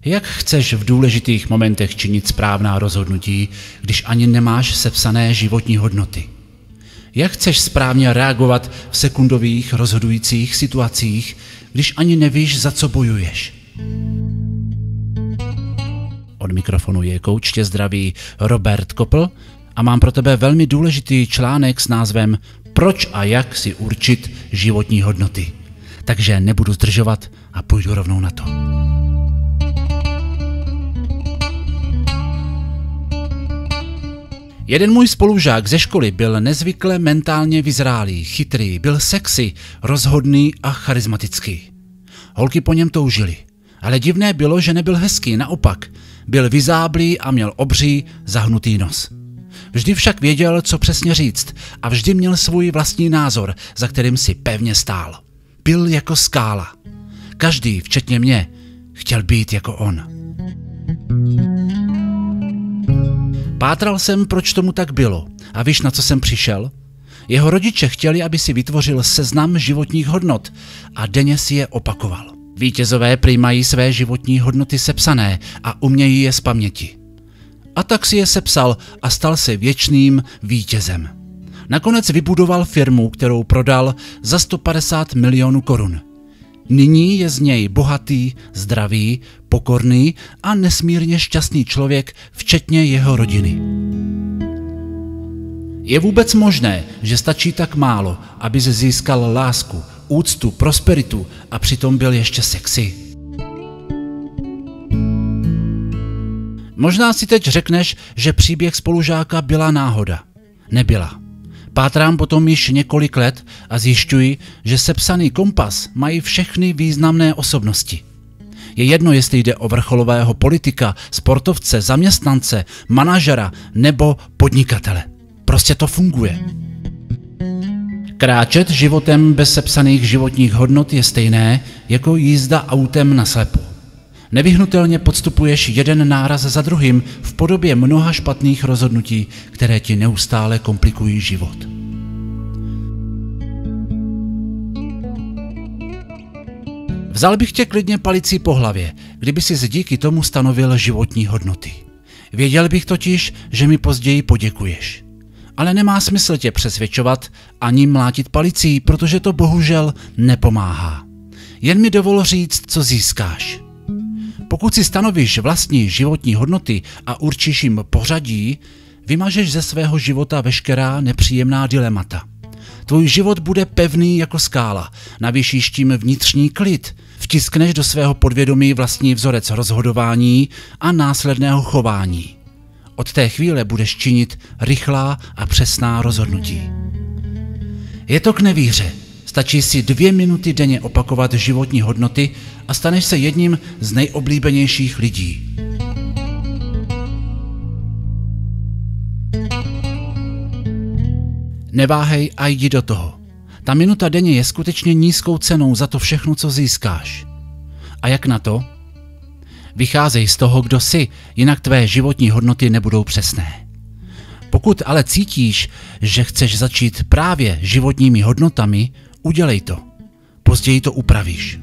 Jak chceš v důležitých momentech činit správná rozhodnutí, když ani nemáš sepsané životní hodnoty? Jak chceš správně reagovat v sekundových rozhodujících situacích, když ani nevíš, za co bojuješ? Od mikrofonu je kouč tě zdraví Robert Kopl a mám pro tebe velmi důležitý článek s názvem Proč a jak si určit životní hodnoty. Takže nebudu zdržovat a půjdu rovnou na to. Jeden můj spolužák ze školy byl nezvykle mentálně vyzrálý, chytrý, byl sexy, rozhodný a charismatický. Holky po něm toužily, ale divné bylo, že nebyl hezký, naopak. Byl vyzáblý a měl obří, zahnutý nos. Vždy však věděl, co přesně říct a vždy měl svůj vlastní názor, za kterým si pevně stál. Byl jako skála. Každý, včetně mě, chtěl být jako on. Pátral jsem, proč tomu tak bylo. A víš, na co jsem přišel? Jeho rodiče chtěli, aby si vytvořil seznam životních hodnot a denně si je opakoval. Vítězové prý mají své životní hodnoty sepsané a umějí je z paměti. A tak si je sepsal a stal se věčným vítězem. Nakonec vybudoval firmu, kterou prodal za 150 milionů korun. Nyní je z něj bohatý, zdravý, pokorný a nesmírně šťastný člověk, včetně jeho rodiny. Je vůbec možné, že stačí tak málo, aby se získal lásku, úctu, prosperitu a přitom byl ještě sexy? Možná si teď řekneš, že příběh spolužáka byla náhoda. Nebyla. Pátrám potom již několik let a zjišťuji, že sepsaný kompas mají všechny významné osobnosti. Je jedno, jestli jde o vrcholového politika, sportovce, zaměstnance, manažera nebo podnikatele. Prostě to funguje. Kráčet životem bez sepsaných životních hodnot je stejné jako jízda autem naslepo. Nevyhnutelně podstupuješ jeden náraz za druhým v podobě mnoha špatných rozhodnutí, které ti neustále komplikují život. Vzal bych tě klidně palicí po hlavě, kdyby si díky tomu stanovil životní hodnoty. Věděl bych totiž, že mi později poděkuješ. Ale nemá smysl tě přesvědčovat ani mlátit palicí, protože to bohužel nepomáhá. Jen mi dovol říct, co získáš. Pokud si stanovíš vlastní životní hodnoty a určíš jim pořadí, vymažeš ze svého života veškerá nepříjemná dilemata. Tvůj život bude pevný jako skála, navýšíš tím vnitřní klid, vtiskneš do svého podvědomí vlastní vzorec rozhodování a následného chování. Od té chvíle budeš činit rychlá a přesná rozhodnutí. Je to k nevíře. Stačí si 2 minuty denně opakovat životní hodnoty a staneš se jedním z nejoblíbenějších lidí. Neváhej a jdi do toho. Ta minuta denně je skutečně nízkou cenou za to všechno, co získáš. A jak na to? Vycházej z toho, kdo jsi, jinak tvé životní hodnoty nebudou přesné. Pokud ale cítíš, že chceš začít právě životními hodnotami, udělej to. Později to upravíš.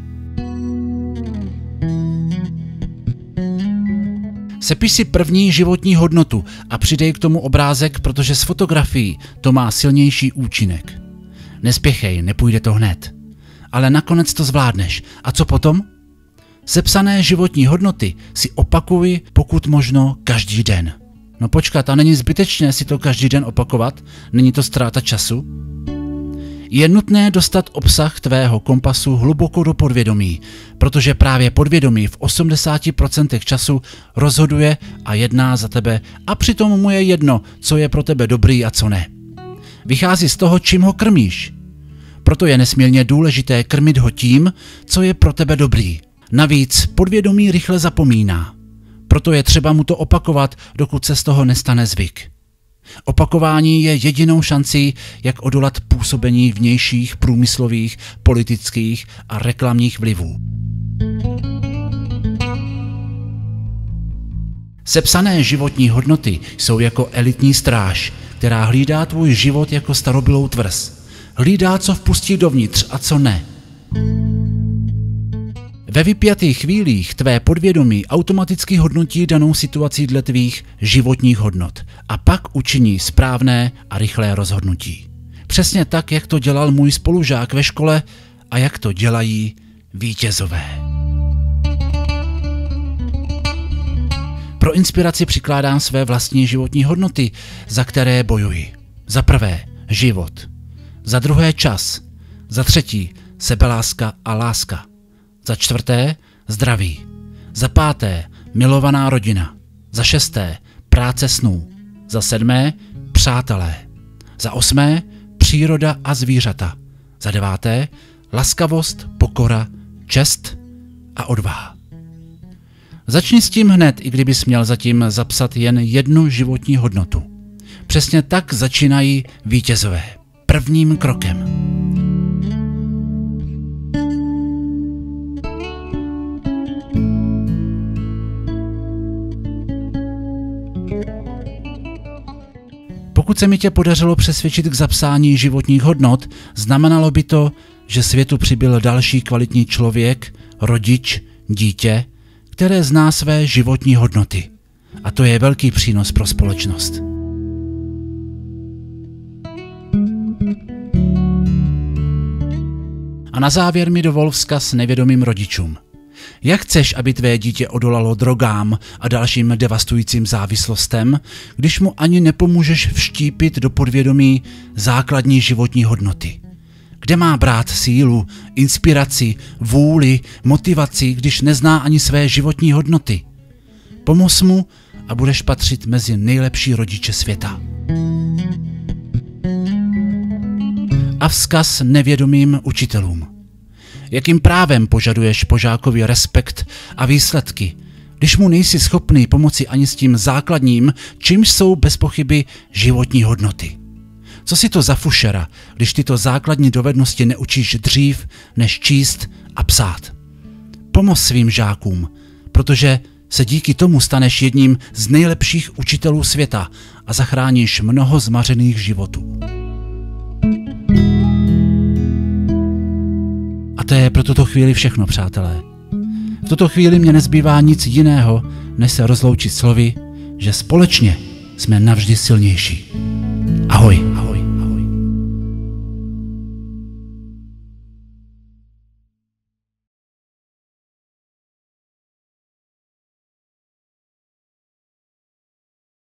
Sepiš si první životní hodnotu a přidej k tomu obrázek, protože s fotografií to má silnější účinek. Nespěchej, nepůjde to hned. Ale nakonec to zvládneš. A co potom? Sepsané životní hodnoty si opakuj pokud možno každý den. No počkat, a není zbytečné si to každý den opakovat? Není to ztráta času? Je nutné dostat obsah tvého kompasu hluboko do podvědomí, protože právě podvědomí v 80% času rozhoduje a jedná za tebe a přitom mu je jedno, co je pro tebe dobrý a co ne. Vychází z toho, čím ho krmíš. Proto je nesmírně důležité krmit ho tím, co je pro tebe dobrý. Navíc podvědomí rychle zapomíná. Proto je třeba mu to opakovat, dokud se z toho nestane zvyk. Opakování je jedinou šancí, jak odolat působení vnějších, průmyslových, politických a reklamních vlivů. Sepsané životní hodnoty jsou jako elitní stráž, která hlídá tvůj život jako starobylou tvrz. Hlídá, co vpustí dovnitř a co ne. Ve vypjatých chvílích tvé podvědomí automaticky hodnotí danou situaci dle tvých životních hodnot a pak učiní správné a rychlé rozhodnutí. Přesně tak, jak to dělal můj spolužák ve škole a jak to dělají vítězové. Pro inspiraci přikládám své vlastní životní hodnoty, za které bojuji. Za prvé, život. Za druhé, čas. Za třetí, sebeláska a láska. Za čtvrté, zdraví. Za páté, milovaná rodina. Za šesté, práce snů. Za sedmé, přátelé. Za osmé, příroda a zvířata. Za deváté, laskavost, pokora, čest a odvaha. Začni s tím hned, i kdybys měl zatím zapsat jen jednu životní hodnotu. Přesně tak začínají vítězové. Prvním krokem. Pokud se mi tě podařilo přesvědčit k zapsání životních hodnot, znamenalo by to, že světu přibyl další kvalitní člověk, rodič, dítě, které zná své životní hodnoty. A to je velký přínos pro společnost. A na závěr mi dovol vzkaz nevědomým rodičům. Jak chceš, aby tvé dítě odolalo drogám a dalším devastujícím závislostem, když mu ani nepomůžeš vštípit do podvědomí základní životní hodnoty? Kde má brát sílu, inspiraci, vůli, motivaci, když nezná ani své životní hodnoty? Pomoz mu a budeš patřit mezi nejlepší rodiče světa. A vzkaz nevědomým učitelům. Jakým právem požaduješ po žákovi respekt a výsledky, když mu nejsi schopný pomoci ani s tím základním, čímž jsou bez pochyby životní hodnoty? Co si to za fušera, když tyto základní dovednosti neučíš dřív, než číst a psát? Pomoz svým žákům, protože se díky tomu staneš jedním z nejlepších učitelů světa a zachráníš mnoho zmařených životů. A to je pro tuto chvíli všechno, přátelé. V tuto chvíli mě nezbývá nic jiného, než se rozloučit slovy, že společně jsme navždy silnější. Ahoj.